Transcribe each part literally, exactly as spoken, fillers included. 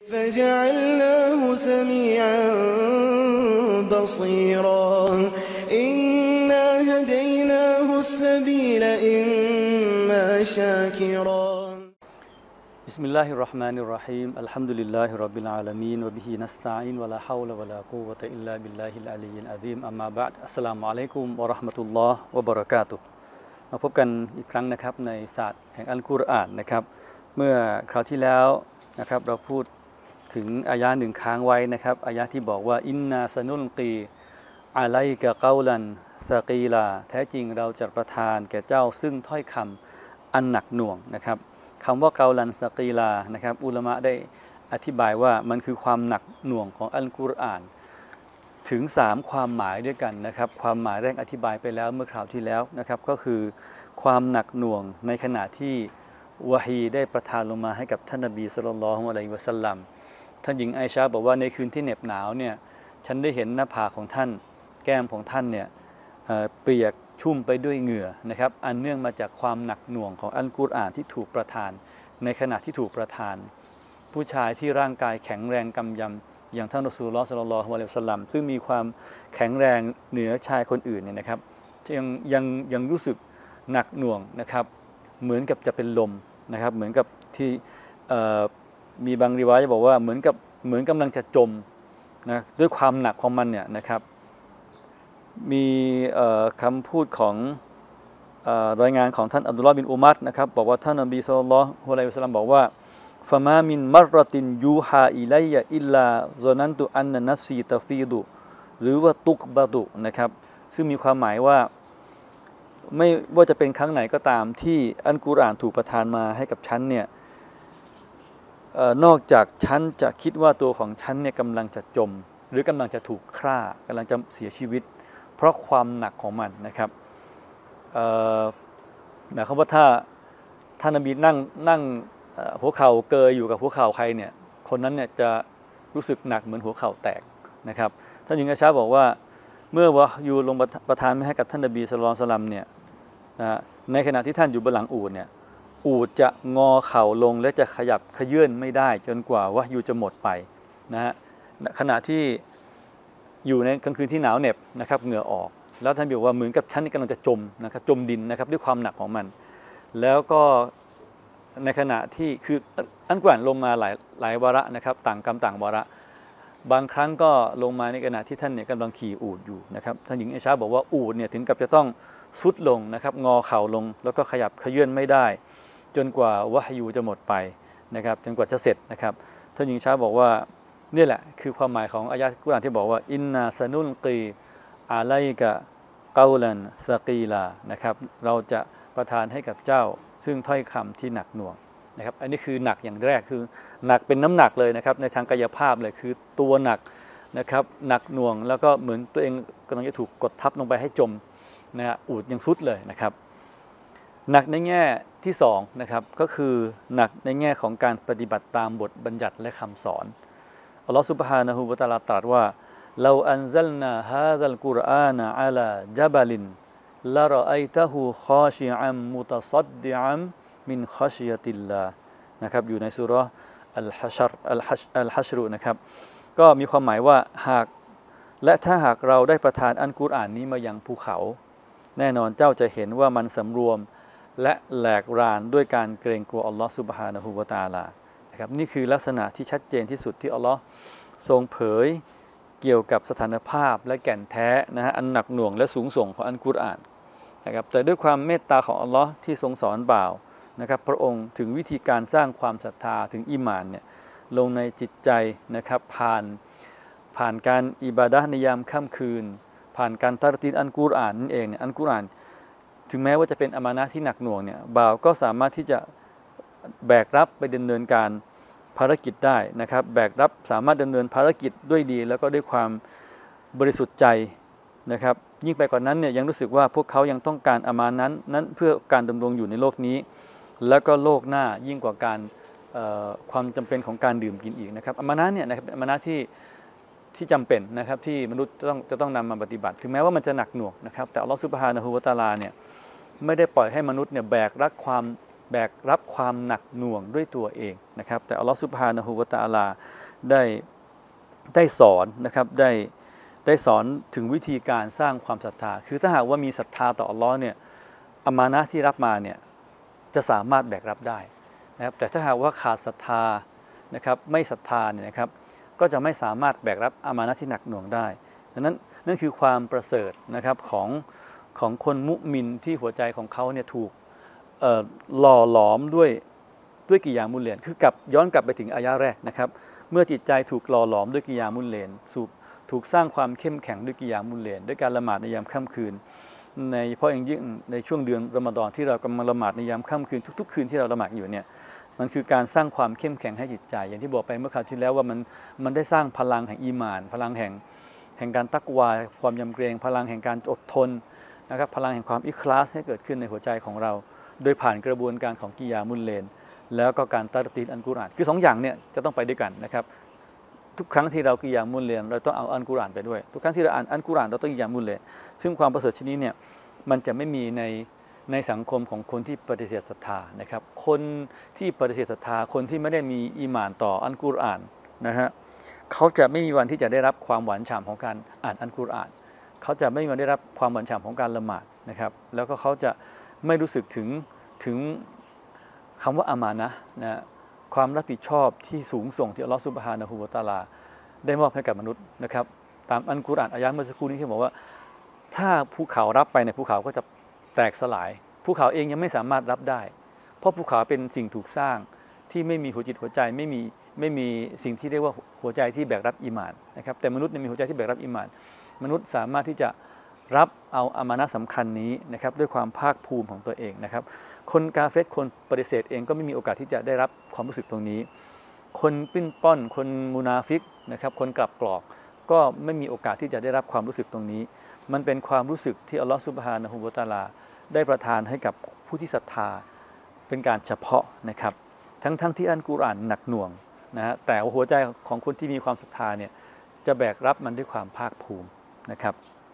فجعلناه سميعا بصيرا إنا هديناه السبيل إما شاكرا بسم الله الرحمن الرحيم الحمد لله رب العالمين وبه نستعين ولا حول ولا قوة إلا بالله العلي العظيم أما بعد السلام عليكم ورحمة الله وبركاته มาพบกันอีกครั้งนะครับในศาสตร์แห่งอัลกุรอานนะครับเมื่อคราวที่แล้วนะครับเราพูดถึงอายะหนึ่งค้างไว้นะครับอายะที่บอกว่าอินนาซะนุลกีอะลัยกะกอลันซะกีลาแท้จริงเราจะประทานแก่เจ้าซึ่งถ้อยคำอันหนักหน่วงนะครับคำว่าเกาลันซะกีลานะครับอุลามะได้อธิบายว่ามันคือความหนักหน่วงของอัลกุรอานถึงสามความหมายด้วยกันนะครับความหมายแรกอธิบายไปแล้วเมื่อคราวที่แล้วนะครับก็คือความหนักหน่วงในขณะที่วะฮีได้ประทานลงมาให้กับท่านนบีศ็อลลัลลอฮุอะลัยฮิวะซัลลัมท่านหญิงไอชาบอกว่าในคืนที่เหน็บหนาวเนี่ยฉันได้เห็นหน้าผากของท่านแก้มของท่านเนี่ยเปียกชุ่มไปด้วยเหงื่อนะครับอันเนื่องมาจากความหนักหน่วงของอัลกุรอานที่ถูกประทานในขณะที่ถูกประทานผู้ชายที่ร่างกายแข็งแรงกำยำอย่างท่านรอซูลุลลอฮ์ ศ็อลลัลลอฮุอะลัยฮิวะซัลลัมซึ่งมีความแข็งแรงเหนือชายคนอื่นเนี่ยนะครับยังยังยังรู้สึกหนักหน่วงนะครับเหมือนกับจะเป็นลมนะครับเหมือนกับที่มีบางริวายะห์บอกว่าเหมือนกับเหมือนกำลังจะจมนะด้วยความหนักของมันเนี่ยนะครับมีคำพูดของรายงานของท่านอับดุลลอฮ์บินอุมัรนะครับบอกว่าท่านนบีศ็อลลัลลอฮุอะลัยฮิวะซัลลัมบอกว่าฟะมามินมัรรตินยูฮาอิลัยยะอิลลาซอนันตุอันนะนัฟซีตะฟีดุหรือว่าตุกบะดุนะครับซึ่งมีความหมายว่าไม่ว่าจะเป็นครั้งไหนก็ตามที่อัลกุรอานถูกประทานมาให้กับฉันเนี่ยนอกจากฉันจะคิดว่าตัวของฉันเนี่ยกำลังจะจมหรือกำลังจะถูกฆ่ากำลังจะเสียชีวิตเพราะความหนักของมันนะครับหมายความว่าถ้าท่านนบีนั่งนั่งหัวเข่าเกยอยู่กับหัวเข่าใครเนี่ยคนนั้นเนี่ยจะรู้สึกหนักเหมือนหัวเข่าแตกนะครับท่านหญิงอาชาบอกว่าเมื่อวะยูลงประทานให้กับท่านนบีศ็อลลัลลอฮุอะลัยฮิวะซัลลัมเนี่ยนะในขณะที่ท่านอยู่บนหลังอูฐเนี่ยอูฐจะงอเข่าลงและจะขยับขยื่นไม่ได้จนกว่าวะยูจะหมดไปนะฮะขณะที่อยู่ในกลางคืนที่หนาวเหน็บนะครับเหงื่อออกแล้วท่านบอกว่าเหมือนกับฉันนี่กำลังจะจมนะครับจมดินนะครับด้วยความหนักของมันแล้วก็ในขณะที่คืออัลกุรอานลงมาหลายหลายวาระนะครับต่างกรรมต่างวาระบางครั้งก็ลงมาในขณะที่ท่านเนี่ยกำลังขี่อูฐอยู่นะครับท่านหญิงไอชาบอกว่าอูฐเนี่ยถึงกับจะต้องซุดลงนะครับงอเข่าลงแล้วก็ขยับขยื่นไม่ได้จนกว่าวะฮยูจะหมดไปนะครับจนกว่าจะเสร็จนะครับท่านหญิงไอชาบอกว่านี่แหละคือความหมายของอายะห์กุรอานที่บอกว่าอินนาซะนุลกีอะลัยกะกอลันซะกีลานะครับเราจะประทานให้กับเจ้าซึ่งถ้อยคำที่หนักหน่วงนะครับอันนี้คือหนักอย่างแรกคือหนักเป็นน้ำหนักเลยนะครับในทางกายภาพเลยคือตัวหนักนะครับหนักหน่วงแล้วก็เหมือนตัวเองกำลังจะถูกกดทับลงไปให้จมนะฮะอูฐยังซุดเลยนะครับหนักในแง่ที่สองนะครับก็คือหนักในแง่ของการปฏิบัติตามบทบัญญัติและคำสอนอัลลอฮฺซุบฮานะฮูวะตะอาลาตรัสว่าเราอันซัลนาฮาซัลกุรอานะอะลาญะบะลินละรออัยตะฮูคอชิอัมมุตะซัดดิอัมมินคอชิยะติลลาห์นะครับอยู่ในซูเราะห์อัลฮัชรอัลฮัชอัลฮัชรุนะครับก็มีความหมายว่าหากและถ้าหากเราได้ประทานอัลกุรอานนี้มายังภูเขาแน่นอนเจ้าจะเห็นว่ามันสำรวมและแหลกรานด้วยการเกรงกลัวอัลลอฮฺซุบฮานะฮูวะตะอาลานะครับนี่คือลักษณะที่ชัดเจนที่สุดที่อัลลอฮฺทรงเผยเกี่ยวกับสถานภาพและแก่นแท้นะฮะอันหนักหน่วงและสูงส่งของอัลกุรอานนะครับแต่ด้วยความเมตตาของอัลลอฮ์ที่ทรงสอนบ่าวนะครับพระองค์ถึงวิธีการสร้างความศรัทธาถึงอีหม่านเนี่ยลงในจิตใจนะครับผ่านผ่านการอิบาดะห์ในยามค่ำคืนผ่านการตะรตีนอัลกุรอานนั่นเองเนี่ยอัลกุรอานถึงแม้ว่าจะเป็นอามานะห์ที่หนักหน่วงเนี่ยบ่าวก็สามารถที่จะแบกรับไปดำเนินการภารกิจได้นะครับแบกรับสามารถดำเนินภารกิจด้วยดีแล้วก็ด้วยความบริสุทธิ์ใจนะครับยิ่งไปกว่านั้นเนี่ยยังรู้สึกว่าพวกเขายังต้องการอามานั้นนั้นเพื่อการดำรงอยู่ในโลกนี้แล้วก็โลกหน้ายิ่งกว่าการความจำเป็นของการดื่มกินอีกนะครับอามานะเนี่ยนะครับอามานะที่ที่จำเป็นนะครับที่มนุษย์จะต้องจะต้องนำมาปฏิบัติถึงแม้ว่ามันจะหนักหน่วงนะครับแต่อัลลอฮฺซุบฮานะฮูวะตะอาลาเนี่ยไม่ได้ปล่อยให้มนุษย์เนี่ยแบกรับความแบกรับความหนักหน่วงด้วยตัวเองนะครับแต่อัลลอฮฺซุบฮานะฮูวะตะอาลาได้ได้สอนนะครับได้ได้สอนถึงวิธีการสร้างความศรัทธาคือถ้าหากว่ามีศรัทธาต่ออัลลอฮ์เนี่ยอามานะห์ที่รับมาเนี่ยจะสามารถแบกรับได้นะครับแต่ถ้าหากว่าขาดศรัทธานะครับไม่ศรัทธาเนี่ยนะครับก็จะไม่สามารถแบกรับอามานะห์ที่หนักหน่วงได้ดังนั้นนั่นคือความประเสริฐนะครับของของคนมุมินที่หัวใจของเขาเนี่ยถูกเอ่อหล่อหลอมด้วยด้วยกิยามุลเลนคือกลับย้อนกลับไปถึงอายะแรกนะครับเมื่อจิตใจถูกหล่อหลอมด้วยกิยามุลเลนถูกถูกสร้างความเข้มแข็งด้วยกิยามุลเลนด้วยการละหมาดในยามค่ำคืนในเพราะอย่างยิ่งในช่วงเดือนรอมฎอนที่เรากำลังละหมาดในยามค่ำคืนทุกๆคืนที่เราละหมาดอยู่เนี่ยมันคือการสร้างความเข้มแข็งให้จิตใจอย่างที่บอกไปเมื่อคราวที่แล้วว่ามันมันได้สร้างพลังแห่งอีหม่านพลังแห่งแห่งการตักวาความยำเกรงพลังแห่งการอดทนนะครับพลังแห่งความอิคลาสให้เกิดขึ้นในหัวใจของเราโดยผ่านกระบวนการของกิยามุลเลนแล้วก็การตัดตีนอัลกุรอานคือสองอย่างเนี่ยจะต้องไปด้วยกันนะครับทุกครั้งที่เรากิยามุลเลนเราต้องเอาอัลกุรอานไปด้วยทุกครั้งที่เราอ่านอัลกุรอานเราต้องกิยามุลเลนซึ่งความประเสริฐชนิดเนี่ยมันจะไม่มีในในสังคมของคนที่ปฏิเสธศรัทธานะครับคนที่ปฏิเสธศรัทธาคนที่ไม่ได้มีอีหม่านต่ออัลกุรอานนะฮะเขาจะไม่มีวันที่จะได้รับความหวานฉ่ำของการอ่านอัลกุรอานเขาจะไม่มีวันได้รับความหวานฉ่ำของการละหมาดนะครับแล้วก็เขาจะไม่รู้สึกถึงถึงคำว่าอามานะห์นะความรับผิดชอบที่สูงส่งที่อัลลอฮฺซุบฮานะฮูวะตะอาลาได้มอบให้กับมนุษย์นะครับตามอัลกุรอานอายะห์เมื่อสักครู่นี้ที่บอกว่าถ้าภูเขารับไปในภูเขาก็จะแตกสลายภูเขาเองยังไม่สามารถรับได้เพราะภูเขาเป็นสิ่งถูกสร้างที่ไม่มีหัวจิตหัวใจไม่มีไม่มีสิ่งที่เรียกว่าหัวใจที่แบกรับอีหม่านนะครับแต่มนุษย์มีหัวใจที่แบกรับอีหม่านมนุษย์สามารถที่จะรับเอาอามานะห์สำคัญนี้นะครับด้วยความภาคภูมิของตัวเองนะครับคนกาเฟรคนปฏิเสธเองก็ไม่มีโอกาสที่จะได้รับความรู้สึกตรงนี้คนปิ้นป้อนคนมุนาฟิกนะครับคนกลับกรอกก็ไม่มีโอกาสที่จะได้รับความรู้สึกตรงนี้มันเป็นความรู้สึกที่อัลลอฮฺซุบฮานะฮูวะตะอาลาได้ประทานให้กับผู้ที่ศรัทธาเป็นการเฉพาะนะครับทั้งทั้งที่อัลกุรอานหนักหน่วงนะฮะแต่หัวใจของคนที่มีความศรัทธาเนี่ยจะแบกรับมันด้วยความภาคภูมินะครับ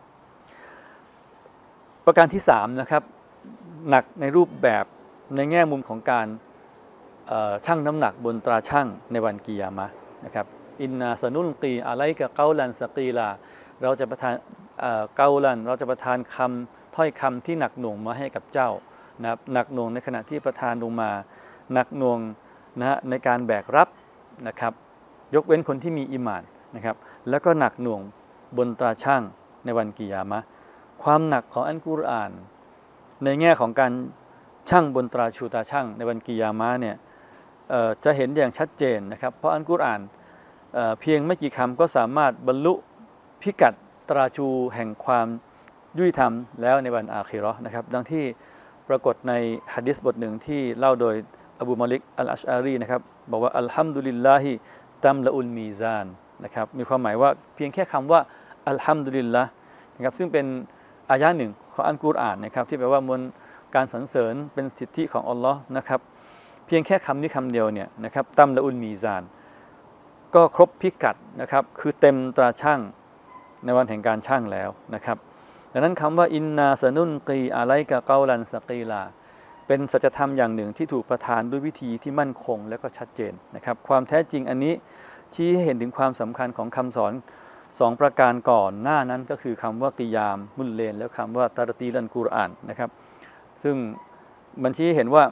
ประการที่สามนะครับหนักในรูปแบบในแง่มุมของการชั่งน้ำหนักบนตราชั่งในวันกิยามะห์นะครับอินนาสนุลกีอะไลกะเกาลันสกีลาเราจะประทานเกาลันเราจะประทานคำถ้อยคำที่หนักหน่วงมาให้กับเจ้านะครับหนักหน่วงในขณะที่ประทานลงมาหนักหน่วงนะฮะในการแบกรับนะครับยกเว้นคนที่มีอีหม่านนะครับแล้วก็หนักหน่วงบนตราชั่งในวันกิยามะห์ความหนักของอัลกุรอานในแง่ของการชั่งบนตราชูตาชั่งในวันกิยามะห์เนี่ยจะเห็นอย่างชัดเจนนะครับเพราะอัลกุรอานเ, เพียงไม่กี่คำก็สามารถบรรลุพิกัดตราชูแห่งความยุติธรรมแล้วในวันอาคิเราะห์นะครับดังที่ปรากฏในหะดีษบทหนึ่งที่เล่าโดยอบูมาลิกอัลอัชอารีนะครับบอกว่าอัลฮัมดุลิลลาฮิตัมละอุลมีซานนะครับมีความหมายว่าเพียงแค่คำว่าอัลฮัมดุลิลละนะครับซึ่งเป็นอายะหนึ่งของอัลกุรอานนะครับที่แปลว่ามวลการสรรเสริญเป็นสิทธิของอัลลอฮ์นะครับเพียงแค่คำนี้คำเดียวเนี่ยนะครับตัมละอุลมีซานก็ครบพิกัดนะครับคือเต็มตราชั่งในวันแห่งการชั่งแล้วนะครับดังนั้นคำว่าอินนาสนุนกีอะไลกะเกาลันสกีลาเป็นสัจธรรมอย่างหนึ่งที่ถูกประทานด้วยวิธีที่มั่นคงและก็ชัดเจนนะครับความแท้จริงอันนี้ชี้ให้เห็นถึงความสำคัญของคำสอนสองประการก่อนหน้านั้นก็คือคำว่ากิยามมุลเลนแล้วคำว่าตารตีลันกุรอานนะครับซึ่งมันชี้ให้เห็นว่า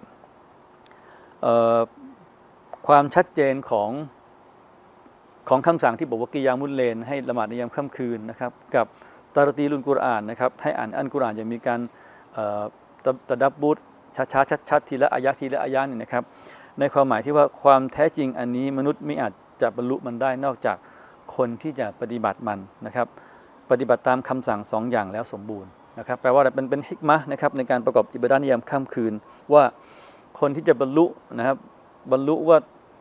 ความชัดเจนของของคำสั่งที่บอกว่ากิยามุลเลนให้ละหมาดในยามค่ำคืนนะครับกับตารตีลุนกุรอานนะครับให้อ่านอัลกุรอานจะมีการตะดับบุตช้าๆชัดๆทีละอายะทีละอายะนี่นะครับในความหมายที่ว่าความแท้จริงอันนี้มนุษย์ไม่อาจจะบรรลุมันได้นอกจากคนที่จะปฏิบัติมันนะครับปฏิบัติตามคำสั่งสองอย่างแล้วสมบูรณ์นะครับแปลว่าเป็นเป็นฮิกมะห์นะครับในการประกอบอิบาดะห์ในยามค่ำคืนว่าคนที่จะบรรลุนะครับบรรลุว่า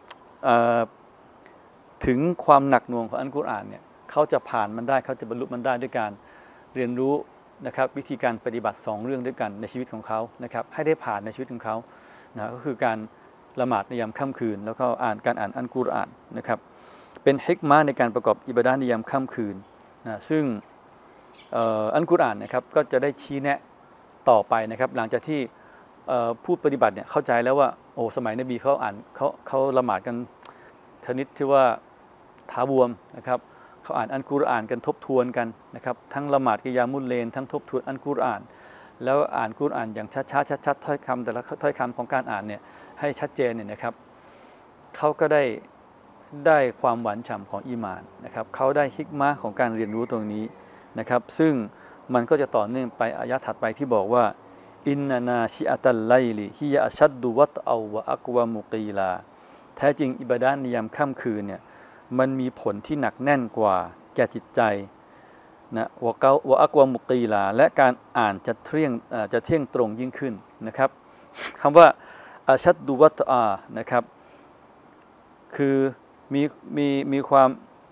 ถึงความหนักหน่วงของอัลกุรอานเนี่ยเขาจะผ่านมันได้เขาจะบรรลุมันได้ด้วยการเรียนรู้นะครับวิธีการปฏิบัติสองเรื่องด้วยกันในชีวิตของเขานะครับให้ได้ผ่านในชีวิตของเขานะก็คือการละหมาดในยามค่ำคืนแล้วก็อ่านการอ่านอัลกุรอานนะครับเป็นฮิกมะห์ในการประกอบอิบาดะห์ในยามค่ำคืนนะซึ่งอัลกุรอานนะครับก็จะได้ชี้แนะต่อไปนะครับหลังจากที่ผู้ปฏิบัติเนี่ยเข้าใจแล้วว่าโอ้สมัยนบีเขาอ่านเขาเขาละหมาดกันชนิดที่ว่าถาวรนะครับเขาอ่านอัลกุรอานกันทบทวนกันนะครับทั้งละหมาดกิยามุลเลนทั้งทบทวนอัลกุรอานแล้วอ่านกุรอานอย่างช้าๆชัดๆถ้อยคำแต่ละถ้อยคำของการอ่านเนี่ยให้ชัดเจนเนี่ยนะครับเขาก็ได้ได้ความหวานฉ่ำของอีหม่านนะครับเขาได้ฮิกมะห์ของการเรียนรู้ตรงนี้นะครับซึ่งมันก็จะต่อเนื่องไปอายะถัดไปที่บอกว่าอินนานาชิอัตัลไลลิฮิยะอัชัดดุวัตเอาวะอักวะมุกีลาแท้จริงอิบาดะห์ในยามค่ำคืนเนี่ยมันมีผลที่หนักแน่นกว่าแก่จิตใจนะวะเกาวะอักวะมุกีลาและการอ่านจะเที่ยงจะเที่ยงตรงยิ่งขึ้นนะครับคำว่าอัชัดดุวัตอานะครับคือมีมีมีความ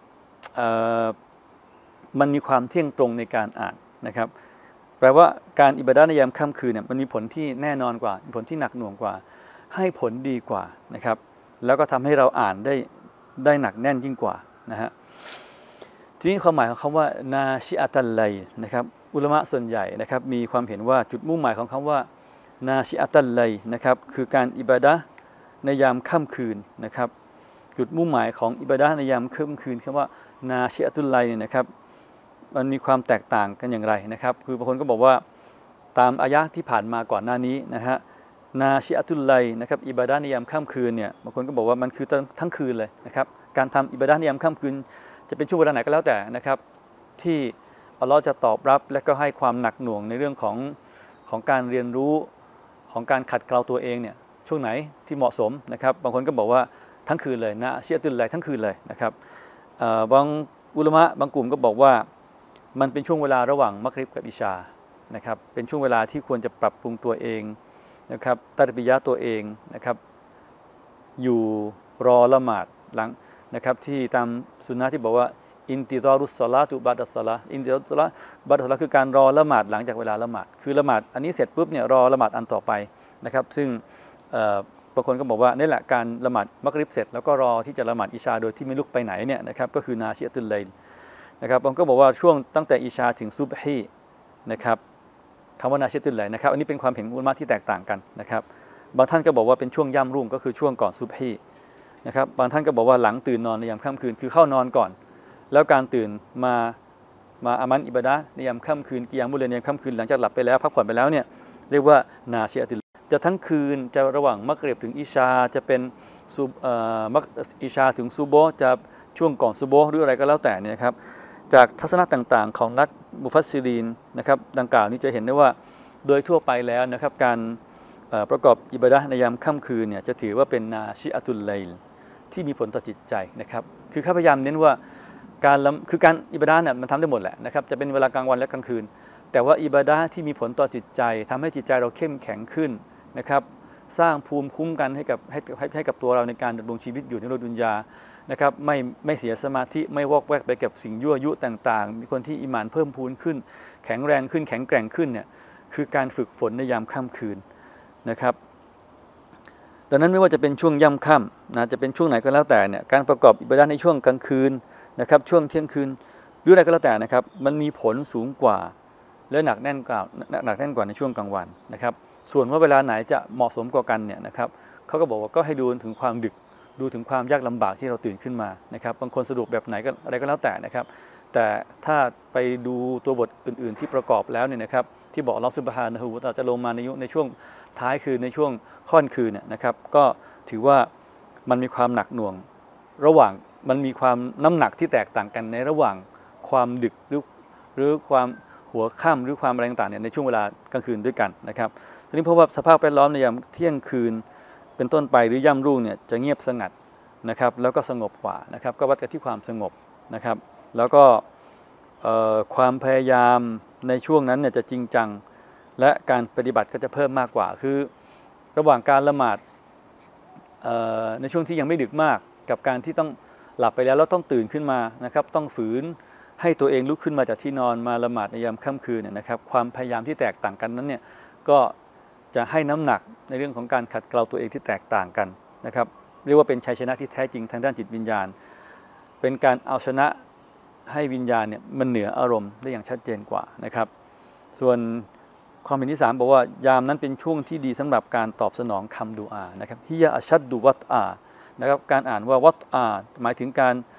มันมีความเที่ยงตรงในการอ่านนะครับแปลว่าการอิบาดะห์ในยามค่ำคืนเนี่ยมันมีผลที่แน่นอนกว่ามีผลที่หนักหน่วงกว่าให้ผลดีกว่านะครับแล้วก็ทำให้เราอ่านได้ได้หนักแน่นยิ่งกว่านะฮะทีนี้ความหมายของคำว่านาชิอัตัลไลนะครับอุลามะส่วนใหญ่นะครับมีความเห็นว่าจุดมุ่งหมายของคำว่านาชิอัตัลไลนะครับคือการอิบาดะห์ในยามค่ำคืนนะครับจุดมุ่งหมายของอิบาดะห์ในยามค่ำคืนคำว่านาชิอัตุลไลเนี่ยนะครับมันมีความแตกต่างกันอย่างไรนะครับคือบางคนก็บอกว่าตามอายะที่ผ่านมาก่อนหน้านี้นะฮะนาชิอัตุลไลนะครับอิบาดะห์ในยามค่ำคืนเนี่ยบางคนก็บอกว่ามันคือทั้งคืนเลยนะครับการทำอิบาดะห์ในยามค่ำคืนจะเป็นช่วงเวลาไหนก็แล้วแต่นะครับที่อัลเลาะห์จะตอบรับและก็ให้ความหนักหน่วงในเรื่องของของการเรียนรู้ของการขัดเกลาตัวเองเนี่ยช่วงไหนที่เหมาะสมนะครับบางคนก็บอกว่าทั้งคืนเลยนะชิอัตุลไลทั้งคืนเลยนะครับบางอุลามะบางกลุ่มก็บอกว่ามันเป็นช่วงเวลาระหว่างมักริบกับอิชานะครับเป็นช่วงเวลาที่ควรจะปรับปรุงตัวเองนะครับตัตบิยะตัวเองนะครับอยู่รอละหมาดหลังนะครับที่ตามสุนนะที่บอกว่าอินติซอรุสศอลาตุบะดัสศอลาอินติซอรุสศอลาบะดัสศอลาคือการรอละหมาดหลังจากเวลาละหมาดคือละหมาดอันนี้เสร็จปุ๊บเนี่ยรอละหมาดอันต่อไปนะครับซึ่งบางคนก็บอกว่านี่แหละการละหมาดมักริบเสร็จแล้วก็รอที่จะละหมาดอิชาโดยที่ไม่ลุกไปไหนเนี่ยนะครับก็คือนาชิอัตุลไลลนะครับบางคนก็บอกว่าช่วงตั้งแต่อิชาถึงซุบฮีนะครับคำว่านาชิอัตุลไลลนะครับอันนี้เป็นความเห็นอุลามะที่แตกต่างกันนะครับบางท่านก็บอกว่าเป็นช่วงย่ำรุ่งก็คือช่วงก่อนซุบฮีนะครับบางท่านก็บอกว่าหลังตื่นนอนในยามค่ำคืนคือเข้านอนก่อนแล้วการตื่นมามาอามันอิบาดะห์ในยามค่ำคืนกิยามุลเลลในยามค่ำคืนหลังจากหลับไปแล้วพักผ่อนไปแล้วเนี่ยเรียกว่านาชิอัตุลจะทั้งคืนจะระหว่างมักริบถึงอิชาจะเป็นซุบมักอิชาถึงซุโบฮ์จะช่วงก่อนซุโบฮ์หรืออะไรก็แล้วแต่เนี่ยครับจากทัศนะต่างๆของนักมุฟัสซิรีนนะครับดังกล่าวนี้จะเห็นได้ว่าโดยทั่วไปแล้วนะครับการประกอบอิบาดะห์ในยามค่ำคืนเนี่ยจะถือว่าเป็นนาชิอัตุลไลลที่มีผลต่อจิตใจนะครับคือข้าพยายามเน้นว่าการคือการอิบาดะห์เนี่ยมันทำได้หมดแหละนะครับจะเป็นเวลากลางวันและกลางคืนแต่ว่าอิบาดะห์ที่มีผลต่อจิตใจทำให้จิตใจเราเข้มแข็งขึ้นนะครับสร้างภูมิคุ้มกันให้กับให้ให้กับตัวเราในการดำรงชีวิตอยู่ในโลกดุนยานะครับไม่ไม่เสียสมาธิไม่วอกแวกไปกับสิ่งยั่วยุต่างๆมีคนที่อีหม่านเพิ่มพูนขึ้นแข็งแรงขึ้นแข็งแกร่งขึ้นเนี่ยคือการฝึกฝนในยามค่ำคืนนะครับดังนั้นไม่ว่าจะเป็นช่วงย่ำค่ำนะจะเป็นช่วงไหนก็แล้วแต่เนี่ยการประกอบอิบาดะห์ในช่วงกลางคืนนะครับช่วงเที่ยงคืนหรืออะไรก็แล้วแต่นะครับมันมีผลสูงกว่าและหนักแน่นกว่าหนักแน่นกว่าในช่วงกลางวันนะครับส่วนว่าเวลาไหนจะเหมาะสมกว่ากันเนี่ยนะครับเขาก็บอกว่าก็ให้ดูถึงความดึกดูถึงความยากลำบากที่เราตื่นขึ้นมานะครับบางคนสะดวกแบบไหนก็อะไรก็แล้วแต่นะครับแต่ถ้าไปดูตัวบทอื่นๆที่ประกอบแล้วเนี่ยนะครับที่บอกอัลเลาะห์ซุบฮานะฮูวะตะอาลาจะลงมาในยุในช่วงท้ายคืนในช่วงค่อนคืนเนี่ยนะครับก็ถือว่ามันมีความหนักหน่วงระหว่างมันมีความน้ำหนักที่แตกต่างกันในระหว่างความดึกหรือหรือความหัวค่ำหรือความอะไรต่างๆเนี่ยในช่วงเวลากลางคืนด้วยกันนะครับทีนี้เพราะว่าสภาพแวดล้อมในยามเที่ยงคืนเป็นต้นไปหรือย่ำรุ่งเนี่ยจะเงียบสงัดนะครับแล้วก็สงบกว่านะครับก็วัดกันที่ความสงบนะครับแล้วก็ความพยายามในช่วงนั้นเนี่ยจะจริงจังและการปฏิบัติก็จะเพิ่มมากกว่าคือระหว่างการละหมาดในช่วงที่ยังไม่ดึกมากกับการที่ต้องหลับไปแล้วแล้วต้องตื่นขึ้นมานะครับต้องฝืนให้ตัวเองลุกขึ้นมาจากที่นอนมาละหมาดในยามค่ำคืนเนี่ยนะครับความพยายามที่แตกต่างกันนั้นเนี่ยก็จะให้น้ำหนักในเรื่องของการขัดเกลาตัวเองที่แตกต่างกันนะครับเรียกว่าเป็นชัยชนะที่แท้จริงทางด้านจิตวิญญาณเป็นการเอาชนะให้วิญญาณเนี่ยมันเหนืออารมณ์ได้อย่างชัดเจนกว่านะครับส่วนความเห็นที่สามบอกว่ายามนั้นเป็นช่วงที่ดีสำหรับการตอบสนองคำดุอานะครับฮิยะอัชัดดุวัตอานะครับการอ่านว่าวัตอาหมายถึงการ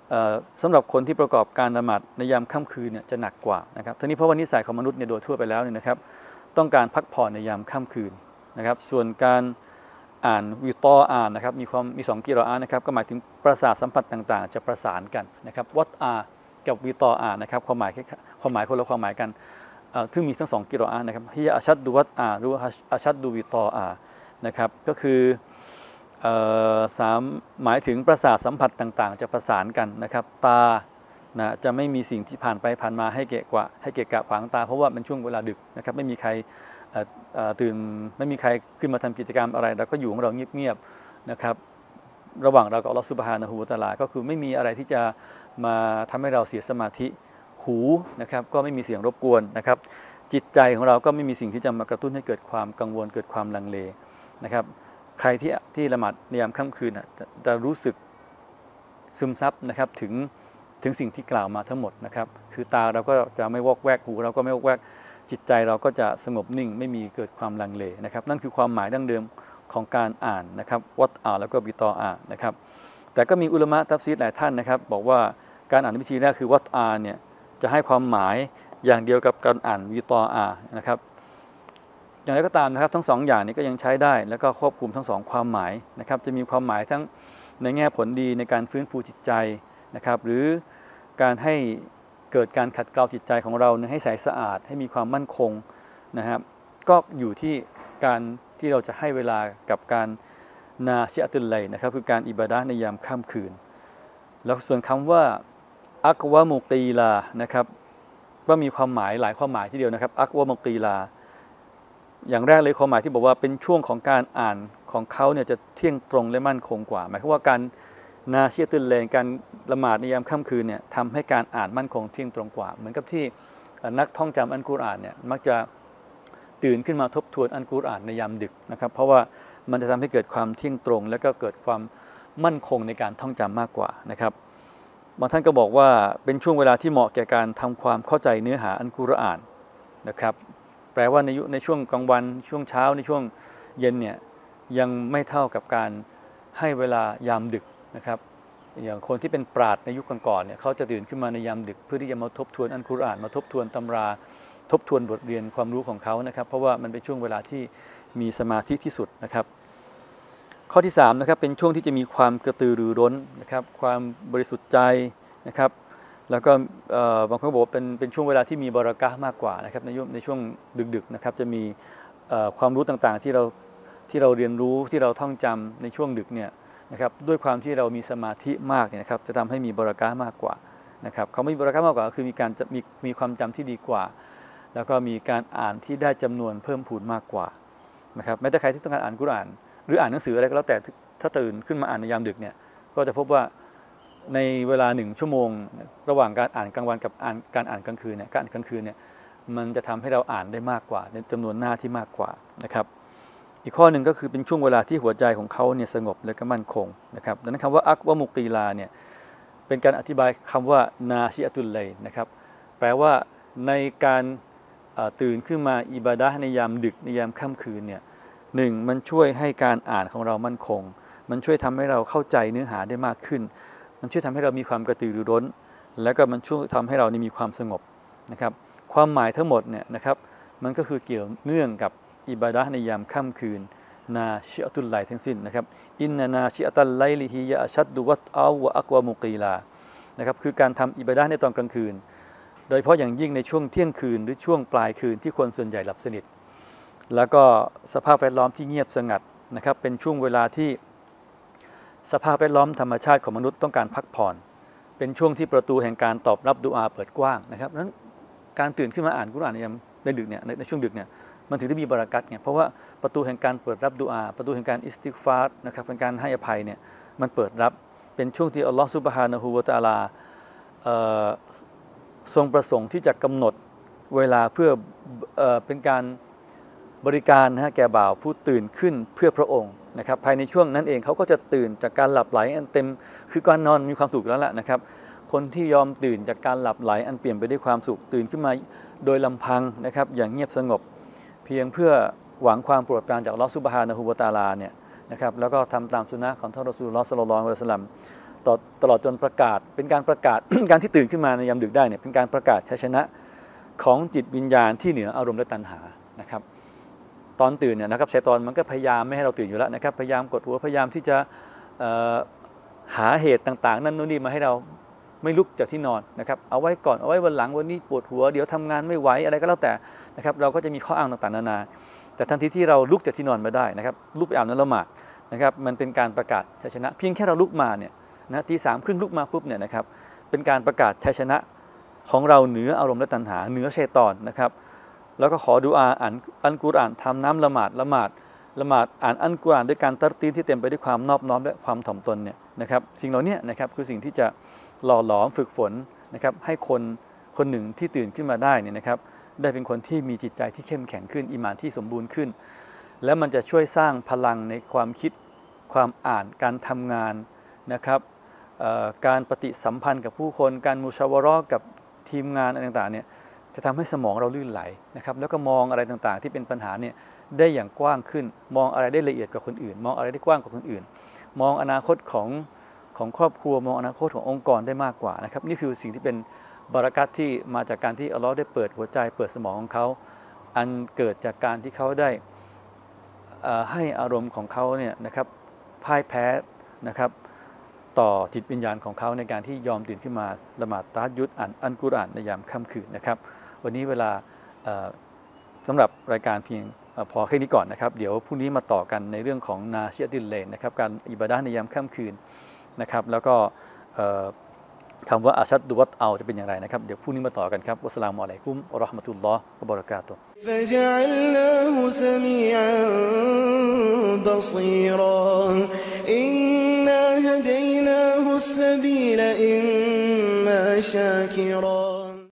สำหรับคนที่ประกอบการละหมาดในยามค่ำคืนเนี่ยจะหนักกว่านะครับทีนี้เพราะว่านิสัยของมนุษย์เนี่ยโดยทั่วไปแล้วเนี่ยนะครับต้องการพักผ่อนในยามค่ำคืนนะครับส่วนการอ่านวิตออ่านนะครับมีความมีสองกิรออะห์นะครับก็หมายถึงประสาทสัมผัสต่างๆจะประสานกันนะครับวัตอากับวิตออ่านนะครับความหมายความหมายคนละความหมายกันซึ่งมีทั้งสองกิรออะห์นะครับฮิยะอัชัดดูวัตอาหรืออัชัดดูวิตออานะครับก็คือสามหมายถึงประสาทสัมผัสต่างๆจะประสานกันนะครับตานะจะไม่มีสิ่งที่ผ่านไปผ่านมาให้เกะกะให้เกะกะขวางตาเพราะว่าเป็นช่วงเวลาดึกนะครับไม่มีใครตื่นไม่มีใครขึ้นมาทำกิจกรรมอะไรเราก็อยู่ของเราเงียบๆนะครับระหว่างเรากับอัลลอฮฺซุบฮานะฮูวะตะอาลาก็คือไม่มีอะไรที่จะมาทำให้เราเสียสมาธิหูนะครับก็ไม่มีเสียงรบกวนนะครับจิตใจของเราก็ไม่มีสิ่งที่จะมากระตุ้นให้เกิดความกังวลเกิดความลังเลนะครับใครที่ที่ละหมาดในยามค่ำคืนจะรู้สึกซึมซับนะครับถึงถึงสิ่งที่กล่าวมาทั้งหมดนะครับคือตาเราก็จะไม่วอกแวกหูเราก็ไม่วอกแวกจิตใจเราก็จะสงบนิ่งไม่มีเกิดความลังเลนะครับนั่นคือความหมายดั้งเดิมของการอ่านนะครับวัตอาแล้วก็บิตออานะครับแต่ก็มีอุลามะตัฟซีรหลายท่านนะครับบอกว่าการอ่านวิธีแรกคือวัตอาเนี่ยจะให้ความหมายอย่างเดียวกับการอ่านวิตออานะครับอย่างไรก็ตามนะครับทั้งสองอย่างนี้ก็ยังใช้ได้แล้วก็ควบคุมทั้งสองความหมายนะครับจะมีความหมายทั้งในแง่ผลดีในการฟื้นฟูจิตใจนะครับหรือการให้เกิดการขัดเกลาจิตใจของเราให้ใสสะอาดให้มีความมั่นคงนะครับก็อยู่ที่การที่เราจะให้เวลากับการนาชิอะตุลไลนะครับคือการอิบาดะห์ในยามค่ำคืนแล้วส่วนคำว่าอักวะมุกีลานะครับก็มีความหมายหลายความหมายทีเดียวนะครับอักวะมุกีลาอย่างแรกเลยความหมายที่บอกว่าเป็นช่วงของการอ่านของเขาเนี่ยจะเที่ยงตรงและมั่นคงกว่าหมายความว่าการนาชิอะตุลไลการละหมาดในยามค่ำคืนเนี่ยทำให้การอ่านมั่นคงเที่ยงตรงกว่าเหมือนกับที่นักท่องจำอัลกุรอานเนี่ยมักจะตื่นขึ้นมาทบทวนอัลกุรอานในยามดึกนะครับเพราะว่ามันจะทำให้เกิดความเที่ยงตรงและก็เกิดความมั่นคงในการท่องจำมากกว่านะครับบางท่านก็บอกว่าเป็นช่วงเวลาที่เหมาะแก่การทำความเข้าใจเนื้อหาอัลกุรอานนะครับแปลว่าในในช่วงกลางวันช่วงเช้าในช่วงเย็นเนี่ยยังไม่เท่ากับการให้เวลายามดึกนะครับอย่างคนที่เป็นปราชญ์ในยุคก่อนๆเนี่ยเขาจะตื่นขึ้นมาในยามดึกเพื่อที่จะมาทบทวนอัลกุรอานมาทบทวนตำราทบทวนบทเรียนความรู้ของเขานะครับเพราะว่ามันเป็นช่วงเวลาที่มีสมาธิที่สุดนะครับข้อที่สามนะครับเป็นช่วงที่จะมีความกระตือรือร้นนะครับความบริสุทธิ์ใจนะครับแล้วก็บางคนบอกว่าเป็นเป็นช่วงเวลาที่มีบารอกะห์มากกว่านะครับในยุคในช่วงดึกๆนะครับจะมีความรู้ต่างๆที่เราที่เราเรียนรู้ที่เราท่องจำในช่วงดึกเนี่ยนะครับด้วยความที่เรามีสมาธิมากเนี่ยนะครับจะทำให้มีบารอกะห์มากกว่านะครับเขาไม่มีบารอกะห์มากกว่าคือมีการมีมีความจำที่ดีกว่าแล้วก็มีการอ่านที่ได้จำนวนเพิ่มพูนมากกว่านะครับแม้แต่ใครที่ต้องการอ่านกุรอานหรืออ่านหนังสืออะไรก็แล้วแต่ถ้าตื่นขึ้นมาอ่านในยามดึกเนี่ยก็จะพบว่าในเวลาหนึ่งชั่วโมงระหว่างการอ่านกลางวันกับอ่านการอ่านกลางคืนเนี่ยการอ่านกลางคืนเนี่ยมันจะทำให้เราอ่านได้มากกว่าในจำนวนหน้าที่มากกว่านะครับอีกข้อหนึ่งก็คือเป็นช่วงเวลาที่หัวใจของเขาเนี่ยสงบและก็มั่นคงนะครับดังนั้นคำว่าอักวะมุกีลาเนี่ยเป็นการอธิบายคำว่านาชิอะตุลไลนะครับแปลว่าในการตื่นขึ้นมาอิบาดะห์ในยามดึกในยามค่ำคืนเนี่ยหนึ่งมันช่วยให้การอ่านของเรามั่นคงมันช่วยทำให้เราเข้าใจเนื้อหาได้มากขึ้นมันช่วยทำให้เรามีความกระตือรือร้นแล้วก็มันช่วยทำให้เรานี่มีความสงบนะครับความหมายทั้งหมดเนี่ยนะครับมันก็คือเกี่ยวเนื่องกับอิบาดะห์ในยามค่ำคืนนาชิอะตุลไลทั้งสิ้นนะครับอินนานาชิอะตัลไลลิฮิยะอัชัดดุวัตอาวะอักวะมุกีลานะครับคือการทำอิบาดะห์ในตอนกลางคืนโดยเฉพาะอย่างยิ่งในช่วงเที่ยงคืนหรือช่วงปลายคืนที่คนส่วนใหญ่หลับสนิทแล้วก็สภาพแวดล้อมที่เงียบสงัดนะครับเป็นช่วงเวลาที่สภาพแวดล้อมธรรมชาติของมนุษย์ต้องการพักผ่อนเป็นช่วงที่ประตูแห่งการตอบรับดุอาเปิดกว้างนะครับนั้นการตื่นขึ้นมาอ่านกุรอานในยามในดึกเนี่ยในช่วงดึกเนี่ยมันถึงได้มีบารอกัตเนี่ยเพราะว่าประตูแห่งการเปิดรับดุอาประตูแห่งการอิสติฆฟารนะครับเป็นการให้อภัยเนี่ยมันเปิดรับเป็นช่วงที่อัลลอฮฺซุบฮานะฮูวะตะอาลาทรงประสงค์ที่จะกำหนดเวลาเพื่อเอ่อเป็นการบริการนะฮะแก่บ่าวผู้ตื่นขึ้นเพื่อพระองค์นะครับภายในช่วงนั้นเองเขาก็จะตื่นจากการหลับไหลอันเต็มคือการนอนมีความสุขแล้วล่ะนะครับคนที่ยอมตื่นจากการหลับไหลอันเปลี่ยนไปด้วยความสุขตื่นขึ้นมาโดยลำพังนะครับอย่างเงียบสงบเพียงเพื่อหวังความโปรดปรานจากอัลเลาะห์ซุบฮานะฮูวะตะอาลาเนี่ยนะครับแล้วก็ทำตามสุนนะของท่านรอซูลุลลอฮ์ ศ็อลลัลลอฮุอะลัยฮิวะซัลลัมตลอดตลอดจนประกาศเป็นการประกาศ การที่ตื่นขึ้นมาในยามดึกได้เนี่ยเป็นการประกาศชัยชนะของจิตวิญญาณที่เหนืออารมณ์และตัณหานะครับตอนตื่นเนี่ยนะครับชัยฏอนมันก็พยายามไม่ให้เราตื่นอยู่แล้วนะครับพยายามกดหัวพยายามที่จะหาเหตุต่างๆนั่นนู่นนี่มาให้เราไม่ลุกจากที่นอนนะครับเอาไว้ก่อนเอาไว้วันหลังวันนี้ปวดหัวเดี๋ยวทำงานไม่ไหวอะไรก็แล้วแต่นะครับเราก็จะมีข้ออ้างต่างๆนานาแต่ทันทีที่เราลุกจากที่นอนมาได้นะครับลุกไปอาบน้ำละหมาดนะครับมันเป็นการประกาศชัยชนะเพียงแค่เราลุกมาเนี่ยนะตีสามครึ่งลุกมาปุ๊บเนี่ยนะครับเป็นการประกาศชัยชนะของเราเหนืออารมณ์และตัณหาเหนือชัยฏอนนะครับแล้วก็ขอดุอาอ่านอัลกุรอานทำน้ำละหมาดละหมาดละหมาดอ่านอัลกุรอานด้วยการตัรตีนที่เต็มไปด้วยความนอบน้อมและความถ่อมตนเนี่ยนะครับสิ่งเหล่านี้นะครับคือสิ่งที่จะหล่อหลอมฝึกฝนนะครับให้คนคนหนึ่งที่ตื่นขึ้นมาได้เนี่ยนะครับได้เป็นคนที่มีจิตใจที่เข้มแข็งขึ้นอีหม่านที่สมบูรณ์ขึ้นแล้วมันจะช่วยสร้างพลังในความคิดความอ่านการทำงานนะครับการปฏิสัมพันธ์กับผู้คนการมุชาวะเราะห์กับทีมงานอะไรต่างๆเนี่ยจะทำให้สมองเราลื่นไหลนะครับแล้วก็มองอะไรต่างๆที่เป็นปัญหาเนี่ยได้อย่างกว้างขึ้นมองอะไรได้ละเอียดกว่าคนอื่นมองอะไรได้กว้างกว่าคนอื่นมองอนาคตของของครอบครัวมองอนาคตขององค์กรได้มากกว่านะครับนี่คือสิ่งที่เป็นบารกัตที่มาจากการที่อัลเลาะห์ได้เปิดหัวใจเปิดสมองของเขาอันเกิดจากการที่เขาได้ให้อารมณ์ของเขาเนี่ยนะครับพ่ายแพ้นะครับต่อจิตวิญญาณของเขาในการที่ยอมตื่นขึ้นมาละหมาดตะฮัจญุดอ่านอัลกุรอานในยามค่ำคืนนะครับวันนี้เวลาสำหรับรายการเพียงพอแค่นี้ก่อนนะครับเดี๋ยวพรุ่งนี้มาต่อกันในเรื่องของนาชิยะติลเลนนะครับการอิบาดะห์ในยามค่ำคืนนะครับแล้วก็คำว่าอาชัดดุวัตเอาจะเป็นอย่างไรนะครับเดี๋ยวพรุ่งนี้มาต่อกันครับวัสสลามุอะลัยกุมวะเราะห์มะตุลลอฮ์วะบะเราะกาตุฮ์ فجعلناه سميعا بصيرا إنا هديناه السبيل إما شاكرا